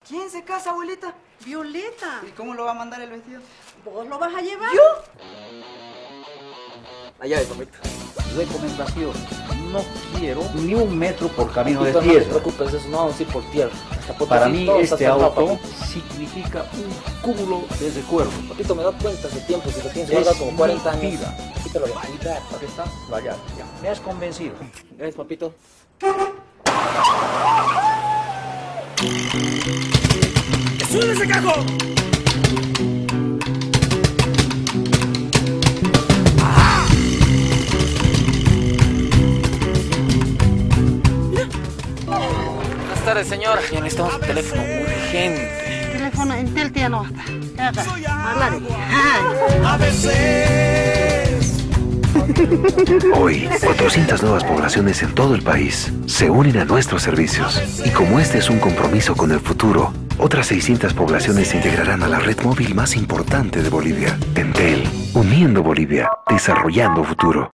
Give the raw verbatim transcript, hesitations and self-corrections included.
¿Quién se casa, abuelita? Violeta. ¿Y cómo lo va a mandar el vestido? ¿Vos lo vas a llevar? ¿Yo? La llave, papito. Recomendación, no quiero ni un metro por camino de Papito, no tierra. te preocupes, eso no vamos a ir por tierra. Hasta Potosí, Para mí todo este está cerrado, auto papito. significa un cúmulo de recuerdos. Papito, me da cuenta hace tiempo, si lo tienes Es guardado como cuarenta mi años. vida. Papito, lo voy a cuidar. Aquí está la llave. Ya. Me has convencido. Gracias, papito. ¡Sube ese cajón! Buenas tardes, señora. Ya necesitamos un teléfono urgente. Teléfono en Telti ya no está. Acá. Hablar. A veces. Hoy, cuatrocientas nuevas poblaciones en todo el país se unen a nuestros servicios. Y como este es un compromiso con el futuro, otras seiscientas poblaciones se integrarán a la red móvil más importante de Bolivia. Entel, uniendo Bolivia, desarrollando futuro.